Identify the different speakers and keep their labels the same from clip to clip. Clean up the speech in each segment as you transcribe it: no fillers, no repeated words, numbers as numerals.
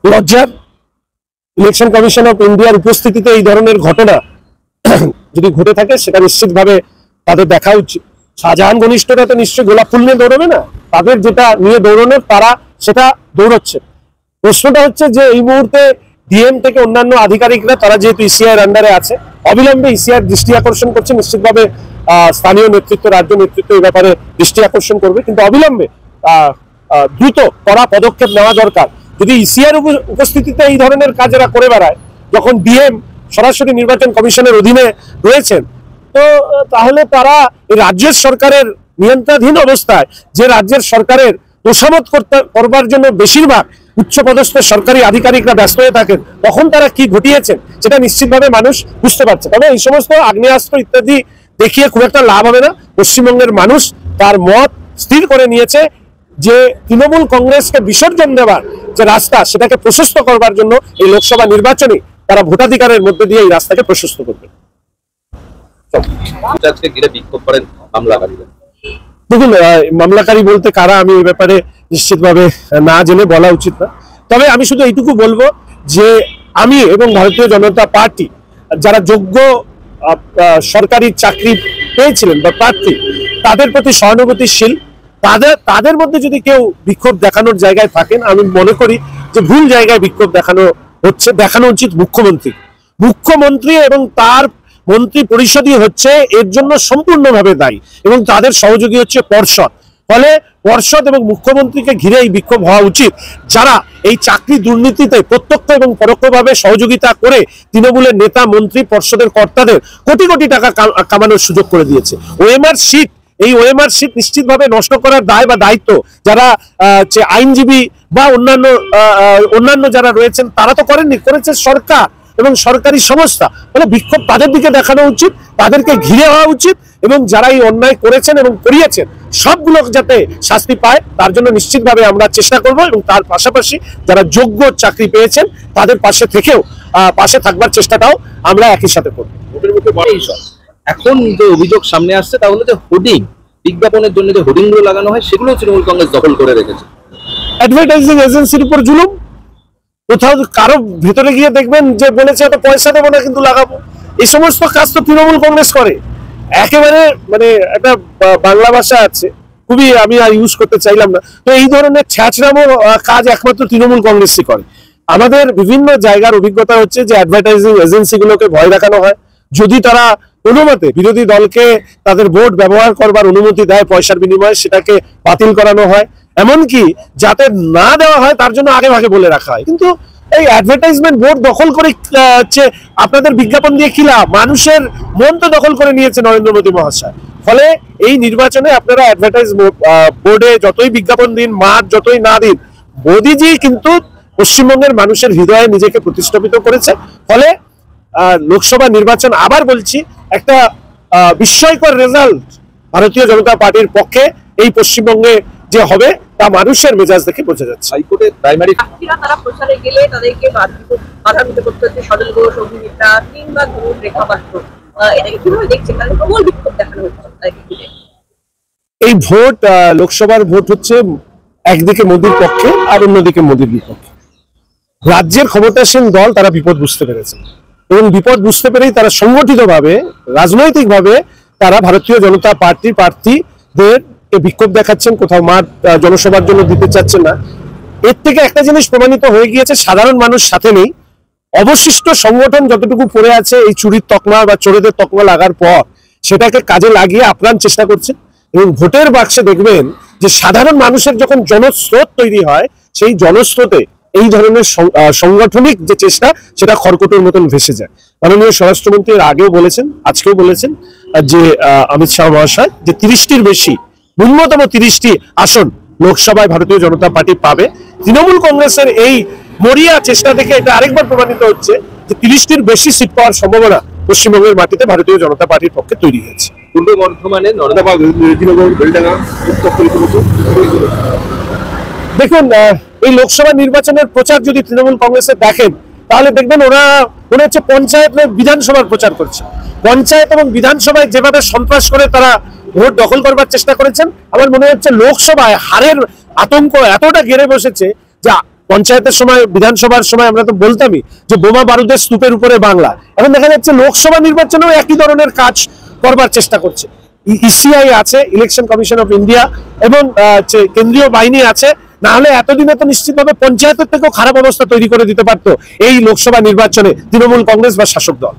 Speaker 1: লজ্জার। Election commission of ইন্ডিয়ার উপস্থিতিতে এই ধরনের ঘটনা যদি ঘটে থাকে সেটা নিশ্চিতভাবে তাদের দেখা উচিত। শাহজাহান ঘনিষ্ঠরা তো নিশ্চয়ই গোলাপ ফুল নিয়ে দৌড়বে না, তাদের যেটা নিয়ে দৌড়ানোর তারা সেটা দৌড়চ্ছে। প্রশ্নটা হচ্ছে যে এই মুহূর্তে ডিএম থেকে অন্যান্য আধিকারিকরা তারা যেহেতু ইসিআইয়ের আন্ডারে আছে, অবিলম্বে ইসিআইয়ের দৃষ্টি আকর্ষণ করছে। নিশ্চিতভাবে স্থানীয় নেতৃত্ব, রাজ্য নেতৃত্ব এই ব্যাপারে দৃষ্টি আকর্ষণ করবে, কিন্তু অবিলম্বে দ্রুত কড়া পদক্ষেপ নেওয়া দরকার। যদি ইসিআইয়ের উপস্থিতিতে এই ধরনের কাজ এরা করে বেড়ায়, যখন ডিএম সরাসরি নির্বাচন কমিশনের অধীনে রয়েছেন, তো তাহলে তারা এই রাজ্যের সরকারের নিয়ন্ত্রণাধীন অবস্থায়, যে রাজ্যের সরকারের তোষামত করবার জন্য বেশিরভাগ উচ্চপদস্থ সরকারি আধিকারিকরা ব্যস্ত হয়ে থাকেন, তখন তারা কি ঘটিয়েছেন সেটা নিশ্চিতভাবে মানুষ বুঝতে পারছে। তবে এই সমস্ত আগ্নেয়াস্ত্র ইত্যাদি দেখিয়ে খুব একটা লাভ হবে না। পশ্চিমবঙ্গের মানুষ তার মত স্থির করে নিয়েছে যে তৃণমূল কংগ্রেসকে বিসর্জন দেওয়ার যে রাস্তা, সেটাকে প্রশস্ত করবার জন্য এই লোকসভা নির্বাচনে তারা ভোটাধিকারের মধ্যে দিয়ে এই রাস্তাকে প্রশস্ত করবে। দেখুন, মামলাকারী বলতে কারা, আমি এই ব্যাপারে নিশ্চিতভাবে না জেনে বলা উচিত না। তবে আমি শুধু এইটুকু বলবো যে আমি এবং ভারতীয় জনতা পার্টি যারা যোগ্য সরকারি চাকরি পেয়েছিলেন বা প্রার্থী, তাদের প্রতি সহানুভূতিশীল। তাদের মধ্যে যদি কেউ বিক্ষোভ দেখানোর জায়গায় থাকেন, আমি মনে করি যে ভুল জায়গায় বিক্ষোভ দেখানো উচিত মুখ্যমন্ত্রী এবং তার মন্ত্রী পরিষদই হচ্ছে এর জন্য সম্পূর্ণভাবে দায়ী, এবং তাদের সহযোগী হচ্ছে পর্ষদ। ফলে পর্ষদ এবং মুখ্যমন্ত্রীকে ঘিরে এই বিক্ষোভ হওয়া উচিত, যারা এই চাকরি দুর্নীতিতে প্রত্যক্ষ এবং পরোক্ষভাবে সহযোগিতা করে তৃণমূলের নেতা, মন্ত্রী, পর্ষদের কর্তাদের কোটি কোটি টাকা কামানোর সুযোগ করে দিয়েছে। এই ওএমআর শীট নিশ্চিতভাবে নষ্ট করার দায় বা দায়িত্ব যারা আইনজীবী বা অন্যান্য যারা রয়েছেন তারা তো করেননি, করেছে সরকার এবং সরকারি সংস্থা। মানে বিক্ষোভ তাদের দিকে দেখানো উচিত, তাদেরকে ঘিরে হওয়া উচিত, এবং যারা এই অন্যায় করেছেন এবং করিয়েছেন সবগুলো যাতে শাস্তি পায় তার জন্য নিশ্চিতভাবে আমরা চেষ্টা করব। এবং তার পাশাপাশি যারা যোগ্য চাকরি পেয়েছেন তাদের পাশে থাকবার চেষ্টাটাও আমরা একই সাথে করব।
Speaker 2: এখন যে অভিযোগ সামনে আসছে তা হলো যে হোর্ডিং, বিজ্ঞাপনের জন্য যে হোর্ডিং গুলো লাগানো হয় সেগুলো তৃণমূল কংগ্রেস দখল করে রেখেছে।
Speaker 1: অ্যাডভার্টাইজিং এজেন্সির উপর জুলুম। কোথাও কারো ভেতরে গিয়ে দেখবেন যে বলেছে এত পয়সা দেবো না কিন্তু লাগাবো, এই সমস্ত কাজ তো তৃণমূল কংগ্রেস করে। একেবারে মানে একটা বাংলা ভাষা আছে, খুবই আমি আর ইউজ করতে চাইলাম না, তো এই ধরনের ছ্যাঁচড়ামো কাজ একমাত্র তৃণমূল কংগ্রেসই করে। আমাদের বিভিন্ন জায়গার অভিজ্ঞতা হচ্ছে যে অ্যাডভার্টাইজিং এজেন্সিগুলোকে ভয় দেখানো হয়। যদি তারা কোনো মতে বিরোধী দলকে তাদের ভোট ব্যবহার করবার অনুমতি দেয় পয়সার বিনিময়ে, সেটাকে বাতিল করানো হয়, এমনকি যাতে না দেওয়া হয় তার জন্য আগে ভাগে বলে রাখা হয়। কিন্তু এই অ্যাডভার্টাইজমেন্ট বোর্ড দখল করে আপনাদের বিজ্ঞাপন দিয়ে কি লাভ? মানুষের মন তো দখল করে নিয়েছে নরেন্দ্র মোদী মহাশয়। ফলে এই নির্বাচনে আপনারা অ্যাডভার্টাইজ বোর্ডে যতই বিজ্ঞাপন দিন, মাঠ যতই না দিন, মোদীজি কিন্তু পশ্চিমবঙ্গের মানুষের হৃদয়ে নিজেকে প্রতিষ্ঠিত করেছে। ফলে লোকসভা নির্বাচন, আবার বলছি, একটা বিস্ময়কর রেজাল্ট ভারতীয় জনতা পার্টির পক্ষে এই পশ্চিমবঙ্গে যে হবে তা মানুষের মেজাজ দেখে বোঝা যাচ্ছে।
Speaker 2: হাইকোর্টে প্রাইমারি
Speaker 3: তারা প্রচারে গেলে তাদেরকে বাধা দিতে করতে হচ্ছে সজল ঘোষ, অভিনেতা কিংবা ধরুন রেখা পাত্র, এটাকে কিভাবে দেখছেন? তাদের প্রবল বিক্ষোভ দেখানো হচ্ছে।
Speaker 1: এই ভোট, লোকসভার ভোট হচ্ছে একদিকে মোদির পক্ষে আর অন্যদিকে মোদির বিপক্ষে। রাজ্যের ক্ষমতাসীন দল তারা বিপদ বুঝতে পেরেছে, এবং বিপদ বুঝতে পেরেই তারা সংগঠিতভাবে, রাজনৈতিকভাবে তারা ভারতীয় জনতা পার্টির প্রার্থীদের বিক্ষোভ দেখাচ্ছেন, কোথাও মাঠ জনসভার জন্য দিতে চাচ্ছেন না। এর থেকে একটা জিনিস প্রমাণিত হয়ে গিয়েছে, সাধারণ মানুষ সাথে নেই। অবশিষ্ট সংগঠন যতটুকু পড়ে আছে এই চুরির তকমা বা চোরেদের তকমা লাগার পর, সেটাকে কাজে লাগিয়ে আপ্রাণ চেষ্টা করছেন। এবং ভোটের বাক্সে দেখবেন যে সাধারণ মানুষের যখন জনস্রোত তৈরি হয়, সেই জনস্রোতে এই ধরনের সাংগঠনিক যে চেষ্টা, সেটা খড়কুটোর মতন ভেসে যায়। মাননীয় স্বরাষ্ট্রমন্ত্রী এর আগেও বলেছেন, আজকেও বলেছেন যে অমিত শাহ মহাশয় যে 30টির বেশি, ন্যূনতম 30টি আসন লোকসভায় ভারতীয় জনতা পার্টি পাবে। তৃণমূল কংগ্রেসের এই মরিয়া চেষ্টা থেকে এটা আরেকবার প্রমাণিত হচ্ছে যে 30টির বেশি সিট পাওয়ার সম্ভাবনা পশ্চিমবঙ্গের মাটিতে ভারতীয় জনতা পার্টির পক্ষে তৈরি হয়েছে।
Speaker 2: পূর্ব বর্ধমানে
Speaker 1: দেখুন, এই লোকসভা নির্বাচনের প্রচার যদি তৃণমূল কংগ্রেসের দেখেন, তাহলে দেখবেন ওরা মনে হচ্ছে পঞ্চায়েত বিধানসভার প্রচার করছে। পঞ্চায়েত এবং বিধানসভায় যেভাবে সন্ত্রাস করে তারা ভোট দখল করবার চেষ্টা করেছেন, আমার মনে হচ্ছে লোকসভায় হারের আতঙ্ক এতটা গেড়ে বসেছে যে পঞ্চায়েতের সময়, বিধানসভার সময় আমরা তো বলতামই যে বোমা বারুদের স্তূপের উপরে বাংলা। এখন দেখা যাচ্ছে লোকসভা নির্বাচনেও একই ধরনের কাজ করবার চেষ্টা করছে। ইসিআই আছে, ইলেকশন কমিশন অফ ইন্ডিয়া, এবং কেন্দ্রীয় বাহিনী আছে। না হলে এতদিনে তো নিশ্চিতভাবে পঞ্চায়েতের থেকেও খারাপ অবস্থা তৈরি করে দিতে পারতো এই লোকসভা নির্বাচনে তৃণমূল কংগ্রেস বা শাসক দল।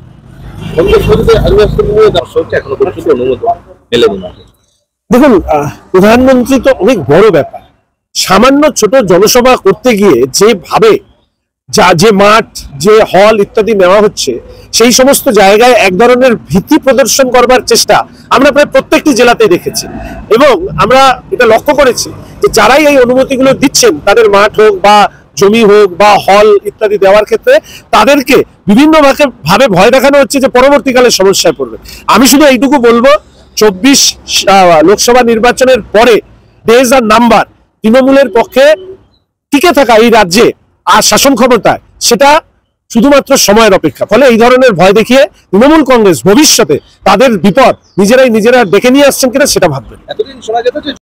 Speaker 1: দেখুন, প্রধানমন্ত্রী তো অনেক বড় ব্যাপার। সামান্য ছোট জনসভা করতে গিয়ে যেভাবে যে মাঠ, যে হল ইত্যাদি নেওয়া হচ্ছে, সেই সমস্ত জায়গায় এক ধরনের ভীতি প্রদর্শন করবার চেষ্টা আমরা প্রায় প্রত্যেকটি জেলাতেই দেখেছি। এবং আমরা এটা লক্ষ্য করেছি যে যারাই এই অনুমতিগুলো দিচ্ছেন, তাদের মাঠ হোক বা জমি হোক বা হল ইত্যাদি দেওয়ার ক্ষেত্রে তাদেরকে বিভিন্ন ভাবে ভয় দেখানো হচ্ছে যে পরবর্তীকালে সমস্যায় পড়বে। আমি শুধু এইটুকু বলবো, 24 লোকসভা নির্বাচনের পরে ডেজ আর নাম্বার, তৃণমূলের পক্ষে টিকে থাকা এই রাজ্যে আর শাসন ক্ষমতায়, সেটা শুধুমাত্র সময়ের অপেক্ষা। ফলে এই ধরনের ভয় দেখিয়ে তৃণমূল কংগ্রেস ভবিষ্যতে তাদের বিপদ নিজেরা ডেকে নিয়ে আসছেন কিনা সেটা ভাববেন।
Speaker 2: এতদিন শোনা যেত যে